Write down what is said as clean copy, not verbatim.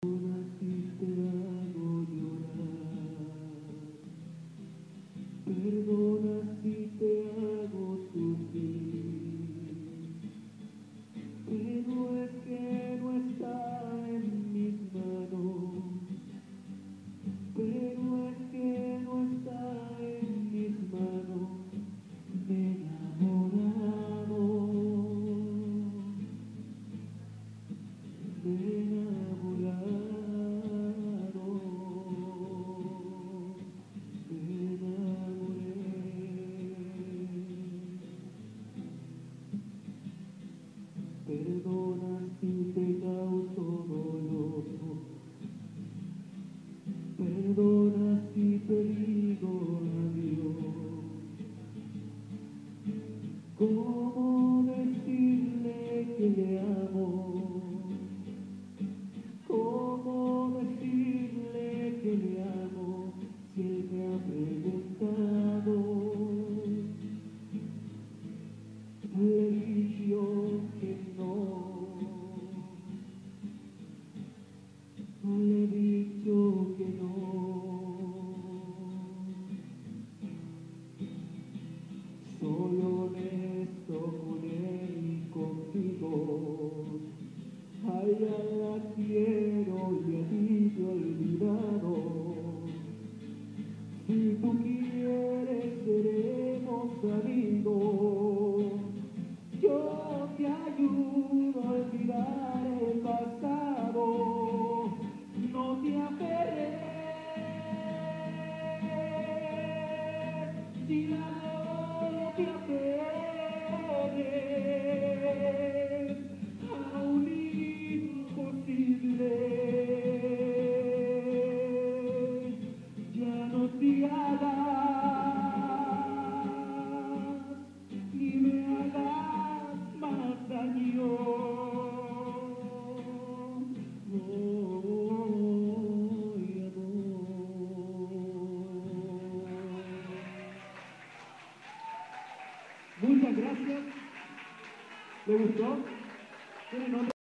Si te hago llorar, perdona si te hago sufrir, pero es que no está en mis manos, pero es que no está en mis manos, me he enamorado, me he enamorado. Perdona si te causo dolor, perdona si te digo adiós. ¿Cómo decirle que le amo? ¿Cómo decirle que le amo si él me ha preguntado? Le he dicho que no. Le he dicho que no. Soy honesto con él y contigo. A ella la quiero y a ti te he olvidado. Si tú quieres seremos amigos. Yo te ayudo a olvidar el pasado. No te aferres, Gina, no te aferres a un imposible. Ya no te hagas ni me hagas más daño. Muchas gracias. ¿Le gustó? ¿Tiene nombre?